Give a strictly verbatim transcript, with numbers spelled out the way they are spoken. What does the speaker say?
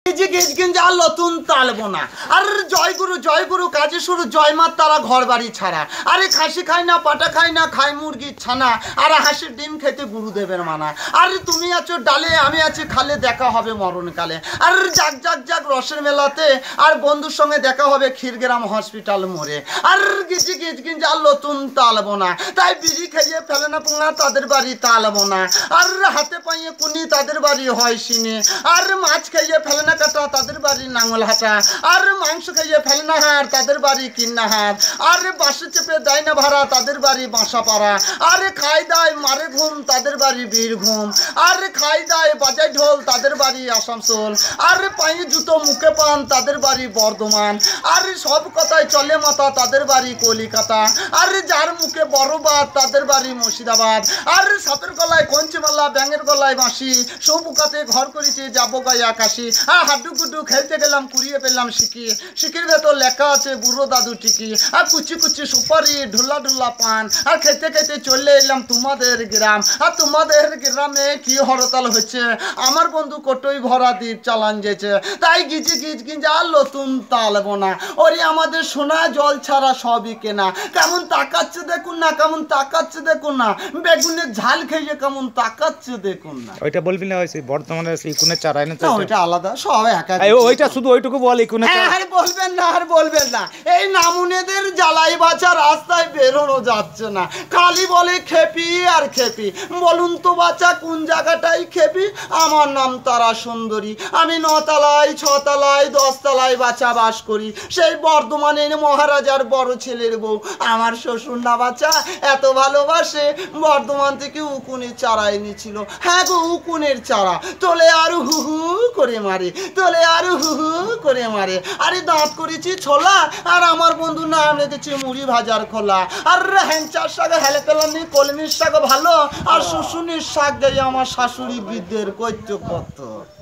যে গেজ গেঞ্জা নতুন তালবো না আর জয় গুরু জয় গুরু কাজে শুরু জয় মার তারা ঘর বাড়ি ছাড়া আরে খাসি খাই না পাটা খাই না খাই মুরগির ছানা আর হাঁসের ডিম খেতে গুরুদেবের মানা আরে তুমি আছো ডালে আমি আছি খালে দেখা হবে মরণকালে আর জাগ জাগ জাগ রসের মেলাতে আর বন্ধুর সঙ্গে দেখা হবে ক্ষীরগ্রাম হসপিটাল মোড়ে আর গিজি গিজ গিঞ্জা নতুন তালবো না তাই বিড়ি খাইয়ে ফেলে না পোঙা তাদের বাড়ি তালবো না আর হাতে পাইয়ে কুনি তাদের বাড়ি হয় সিনে আর মাছ খাইয়ে ফেলে না কাটা তাদের বাড়ি নাঙ্গল হাটা আর মাংস খাইয়ে ফেলে না হার তাদের বাড়ি কিন্না হার আর বাসে চেপে দেয় না ভাড়া তাদের বাড়ি বাসা পাড়া আরে খাই দায় মারে ঘুম তাদের বাড়ি বীরভূম আর খাই দায় বাজায় ঢোল তাদের বাড়ি আসানসোল আর পায়ে জুতো মুখে পান তাদের বাড়ি বর্ধমান আর সব কথায় চলে মাথা তাদের বাড়ি কলিকাতা আর যার মুখে বড় বাদ তাদের বাড়ি মুর্শিদাবাদ আর সাপের গলায় কঞ্চিমালা ব্যাঙের গলায় বাঁশি সবুকাতে ঘর করেছি যাবো গায়ে আকাশি আর হাড্ডু গুড্ডু খেলতে গেলাম কুড়িয়ে পেলাম শিখি শিখির ভেতর লেখা আছে বুড়ো দাদু টিকি আর কুচি কুচি সুপারি ঢুল্লা ঢুল্লা পান আর খেতে খেতে চলে এলাম তোমাদের গ্রাম আর তোমাদের গ্রামে কি হরতাল হচ্ছে আমার বন্ধু কটই ভরা দ্বীপ চালান যেছে তাই গিজি গিজ গিঞ্জা নতুন তালবো না ওরে আমাদের সোনা জল ছাড়া সবই কেনা কেমন তাকাচ্ছে দেখুন না কেমন তাকাচ্ছে দেখুন না বেগুনের ঝাল খেয়ে কেমন তাকাচ্ছে দেখুন না ওইটা বলবি না ওই বর্তমানে ইকুনের চারা এনে ওইটা আলাদা সব একা ওইটা শুধু ওইটুকু বল ইকুনের চারা আরে বলবেন না আর বলবেন না এই নামুনেদের জ্বালাই বাঁচা রাস্তায় বেরোনো যাচ্ছে না খালি বলে খেপি আর খেপি বলুন তো বাচ্চা কোন জায়গাটাই খেপি আমার নাম তারা সুন্দরী আমি নতলায় ছতলায় দশতলায় বাচ্চা বাস করি সেই বর্ধমানের মহারাজার বড় ছেলের বউ আমার শ্বশুর না বাচ্চা এত ভালোবাসে বর্ধমান থেকে উকুনের চারা এনেছিল হ্যাঁ গো উকুনের চারা তোলে আর হু হু করে মারে তোলে আর হু হু করে মারে আরে দাঁত করেছি ছোলা আর আমার বন্ধু নাম রেখেছি মুড়ি ভাজার খোলা আর হ্যাংচার শাক হেলে পেলাম নি কলমির শাক ভালো আর শুশুনির শাক দিয়ে আমার শাশুড়ি বৃদ্ধের কৈত্য কত